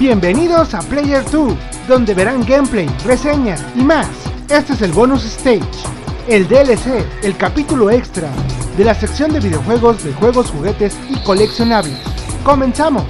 Bienvenidos a Player 2, donde verán gameplay, reseñas y más. Este es el bonus stage, el DLC, el capítulo extra de la sección de videojuegos de juegos, juguetes y coleccionables. ¡Comenzamos!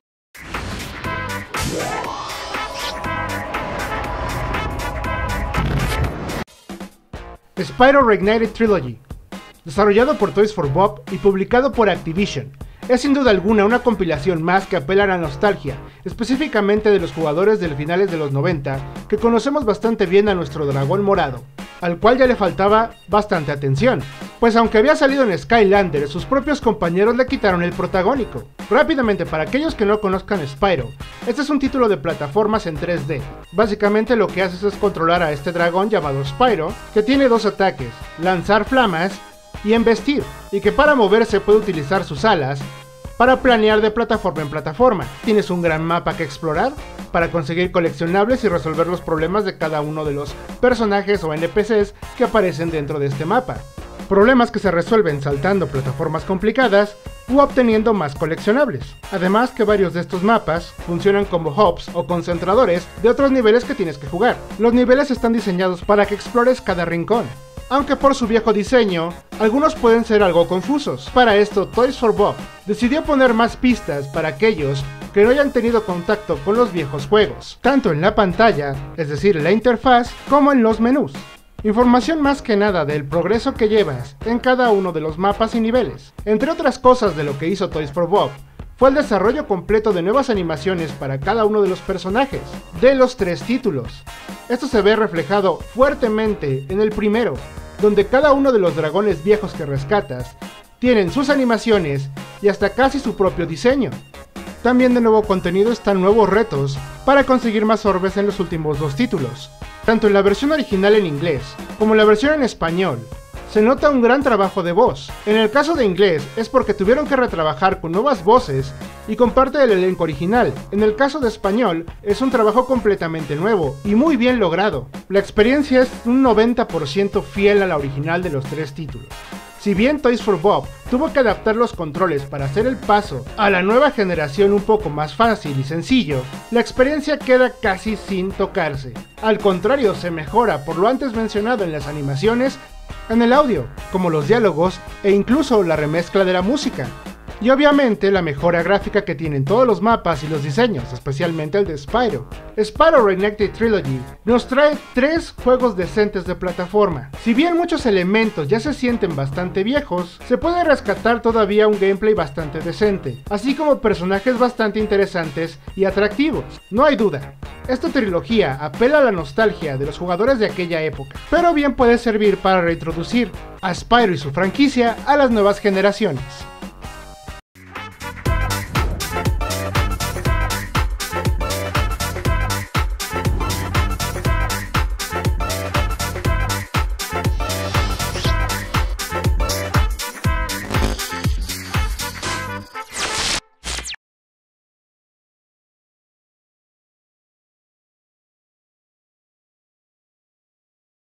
Spyro Reignited Trilogy, desarrollado por Toys for Bob y publicado por Activision, es sin duda alguna una compilación más que apela a la nostalgia, específicamente de los jugadores de finales de los 90, que conocemos bastante bien a nuestro dragón morado, al cual ya le faltaba bastante atención, pues aunque había salido en Skylander, sus propios compañeros le quitaron el protagónico. Rápidamente, para aquellos que no conozcan Spyro, este es un título de plataformas en 3D. Básicamente lo que haces es controlar a este dragón llamado Spyro, que tiene dos ataques, lanzar flamas y embestir, y que para moverse puede utilizar sus alas para planear de plataforma en plataforma. Tienes un gran mapa que explorar para conseguir coleccionables y resolver los problemas de cada uno de los personajes o NPCs que aparecen dentro de este mapa. Problemas que se resuelven saltando plataformas complicadas u obteniendo más coleccionables. Además que varios de estos mapas funcionan como hubs o concentradores de otros niveles que tienes que jugar. Los niveles están diseñados para que explores cada rincón, aunque por su viejo diseño, algunos pueden ser algo confusos. Para esto, Toys for Bob decidió poner más pistas para aquellos que no hayan tenido contacto con los viejos juegos, tanto en la pantalla, es decir, en la interfaz, como en los menús. Información más que nada del progreso que llevas en cada uno de los mapas y niveles. Entre otras cosas de lo que hizo Toys for Bob, fue el desarrollo completo de nuevas animaciones para cada uno de los personajes, de los 3 títulos. Esto se ve reflejado fuertemente en el primero, donde cada uno de los dragones viejos que rescatas tienen sus animaciones y hasta casi su propio diseño. También de nuevo contenido están nuevos retos para conseguir más orbes en los últimos 2 títulos. Tanto en la versión original en inglés como en la versión en español, se nota un gran trabajo de voz. En el caso de inglés es porque tuvieron que retrabajar con nuevas voces y con parte del elenco original. En el caso de español es un trabajo completamente nuevo y muy bien logrado. La experiencia es un 90% fiel a la original de los 3 títulos. Si bien Toys for Bob tuvo que adaptar los controles para hacer el paso a la nueva generación un poco más fácil y sencillo, la experiencia queda casi sin tocarse. Al contrario, se mejora por lo antes mencionado en las animaciones, en el audio, como los diálogos e incluso la remezcla de la música. Y obviamente la mejora gráfica que tienen todos los mapas y los diseños, especialmente el de Spyro. Spyro Reignited Trilogy nos trae 3 juegos decentes de plataforma. Si bien muchos elementos ya se sienten bastante viejos, se puede rescatar todavía un gameplay bastante decente, así como personajes bastante interesantes y atractivos. No hay duda, esta trilogía apela a la nostalgia de los jugadores de aquella época, pero bien puede servir para reintroducir a Spyro y su franquicia a las nuevas generaciones.